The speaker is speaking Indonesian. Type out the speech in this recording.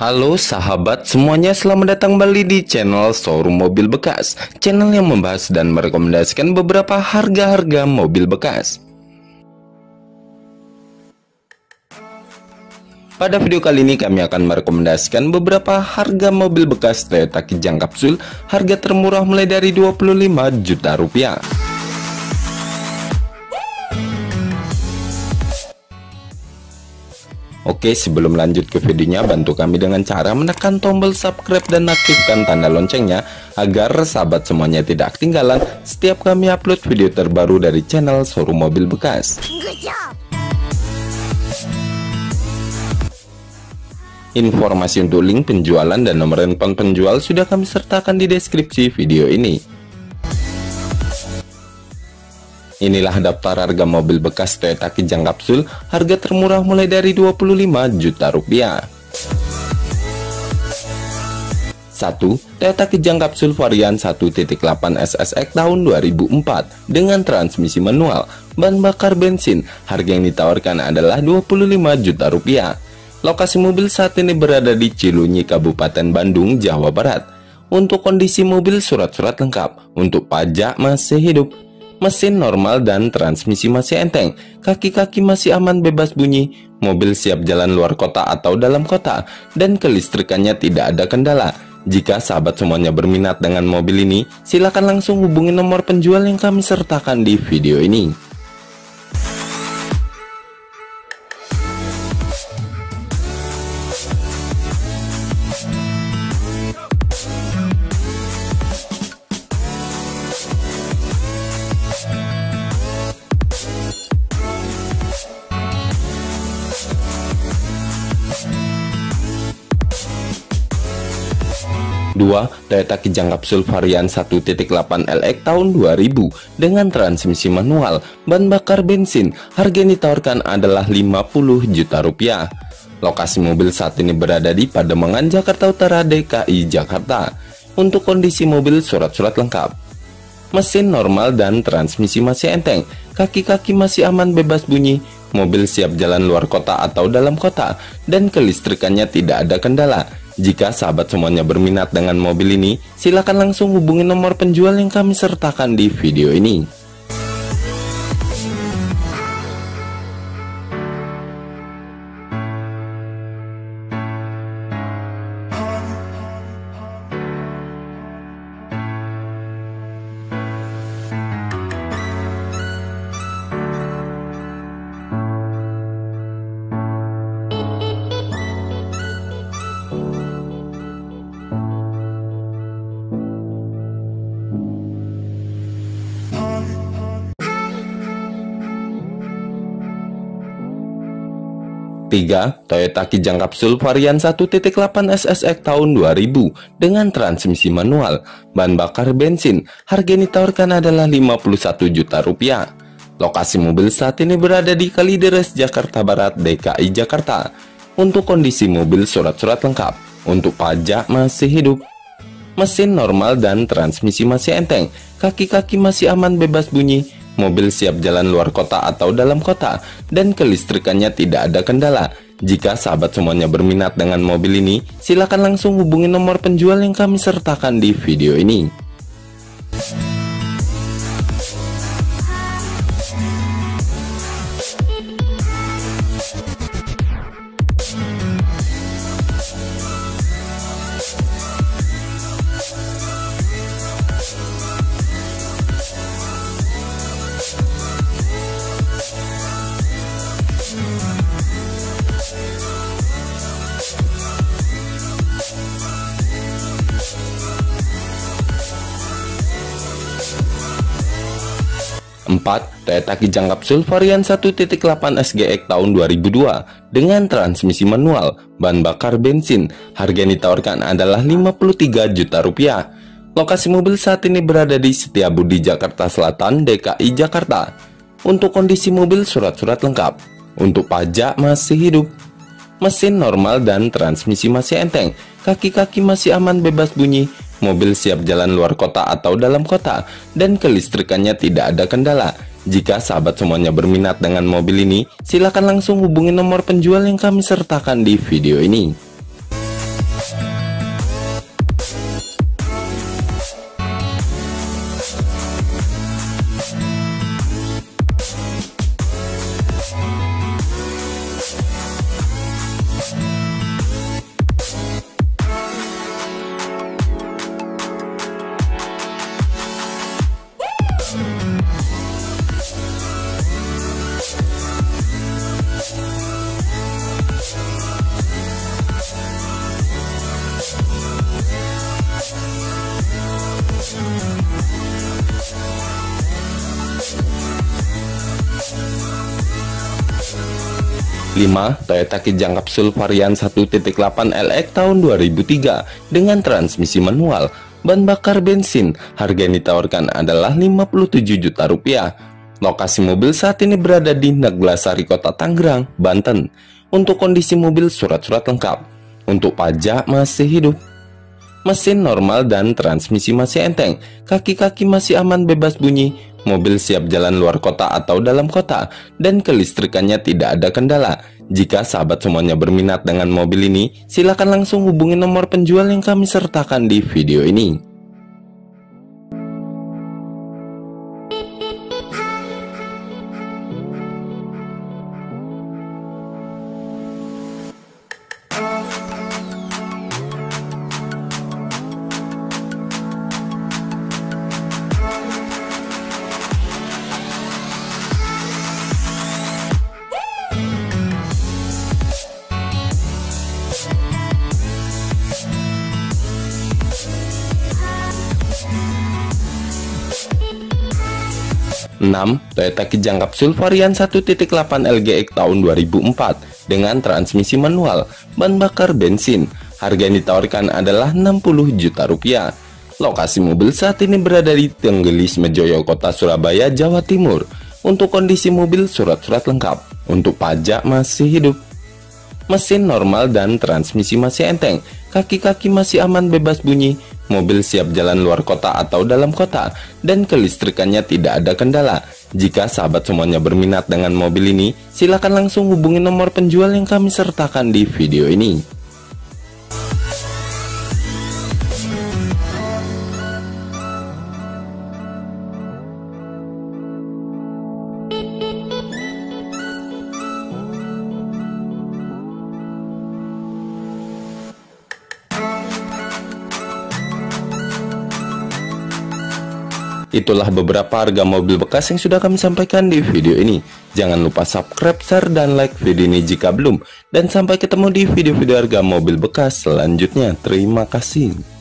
Halo sahabat semuanya, selamat datang kembali di channel Showroom Mobil Bekas, channel yang membahas dan merekomendasikan beberapa harga-harga mobil bekas. Pada video kali ini kami akan merekomendasikan beberapa harga mobil bekas Toyota Kijang Kapsul, harga termurah mulai dari 25 juta rupiah. Oke, sebelum lanjut ke videonya, bantu kami dengan cara menekan tombol subscribe dan aktifkan tanda loncengnya agar sahabat semuanya tidak ketinggalan setiap kami upload video terbaru dari channel Showroom Mobil Bekas. Informasi untuk link penjualan dan nomor handphone penjual sudah kami sertakan di deskripsi video ini. Inilah daftar harga mobil bekas Toyota Kijang Kapsul, harga termurah mulai dari 25 juta rupiah. 1. Toyota Kijang Kapsul varian 1.8 SSX tahun 2004 dengan transmisi manual, bahan bakar bensin. Harga yang ditawarkan adalah 25 juta rupiah. Lokasi mobil saat ini berada di Cilunyi, Kabupaten Bandung, Jawa Barat. Untuk kondisi mobil surat-surat lengkap, untuk pajak masih hidup. Mesin normal dan transmisi masih enteng, kaki-kaki masih aman bebas bunyi, mobil siap jalan luar kota atau dalam kota, dan kelistrikannya tidak ada kendala. Jika sahabat semuanya berminat dengan mobil ini, silakan langsung hubungi nomor penjual yang kami sertakan di video ini. 2. Toyota Kijang Kapsul varian 1.8 LX tahun 2000 dengan transmisi manual, bahan bakar bensin. Harga yang ditawarkan adalah 50 juta rupiah. Lokasi mobil saat ini berada di Pademangan, Jakarta Utara, DKI Jakarta. Untuk kondisi mobil surat-surat lengkap. Mesin normal dan transmisi masih enteng, kaki-kaki masih aman bebas bunyi, mobil siap jalan luar kota atau dalam kota, dan kelistrikannya tidak ada kendala. Jika sahabat semuanya berminat dengan mobil ini, silakan langsung hubungi nomor penjual yang kami sertakan di video ini. 3. Toyota Kijang Kapsul varian 1.8 SSX tahun 2000 dengan transmisi manual, bahan bakar bensin. Harga yang ditawarkan adalah 51 juta rupiah. Lokasi mobil saat ini berada di Kalideres, Jakarta Barat, DKI Jakarta. Untuk kondisi mobil surat-surat lengkap, untuk pajak masih hidup. Mesin normal dan transmisi masih enteng, kaki-kaki masih aman bebas bunyi, mobil siap jalan luar kota atau dalam kota, dan kelistrikannya tidak ada kendala. Jika sahabat semuanya berminat dengan mobil ini, silakan langsung hubungi nomor penjual yang kami sertakan di video ini. 4. Toyota Kijang Kapsul varian 1.8 SGX tahun 2002 dengan transmisi manual, bahan bakar bensin. Harga yang ditawarkan adalah 53 juta rupiah. Lokasi mobil saat ini berada di Setiabudi, Jakarta Selatan, DKI Jakarta. Untuk kondisi mobil surat-surat lengkap, untuk pajak masih hidup. Mesin normal dan transmisi masih enteng, kaki-kaki masih aman bebas bunyi, mobil siap jalan luar kota atau dalam kota, dan kelistrikannya tidak ada kendala. Jika sahabat semuanya berminat dengan mobil ini, silakan langsung hubungi nomor penjual yang kami sertakan di video ini. 5. Toyota Kijang Kapsul varian 1.8 LX tahun 2003 dengan transmisi manual, bahan bakar bensin. Harga yang ditawarkan adalah 57 juta rupiah. Lokasi mobil saat ini berada di Neglasari, Kota Tangerang, Banten. Untuk kondisi mobil, surat-surat lengkap. Untuk pajak masih hidup. Mesin normal dan transmisi masih enteng. Kaki-kaki masih aman bebas bunyi. Mobil siap jalan luar kota atau dalam kota, dan kelistrikannya tidak ada kendala. Jika sahabat semuanya berminat dengan mobil ini, silakan langsung hubungi nomor penjual yang kami sertakan di video ini. Toyota Kijang Kapsul varian 1.8 LGX tahun 2004 dengan transmisi manual, bahan bakar bensin. Harga yang ditawarkan adalah 60 juta rupiah. Lokasi mobil saat ini berada di Tenggelis Mejoyo, Kota Surabaya, Jawa Timur. Untuk kondisi mobil, surat-surat lengkap. Untuk pajak masih hidup. Mesin normal dan transmisi masih enteng. Kaki-kaki masih aman bebas bunyi. Mobil siap jalan luar kota atau dalam kota, dan kelistrikannya tidak ada kendala. Jika sahabat semuanya berminat dengan mobil ini, silakan langsung hubungi nomor penjual yang kami sertakan di video ini. Itulah beberapa harga mobil bekas yang sudah kami sampaikan di video ini. Jangan lupa subscribe, share, dan like video ini jika belum. Dan sampai ketemu di video-video harga mobil bekas selanjutnya. Terima kasih.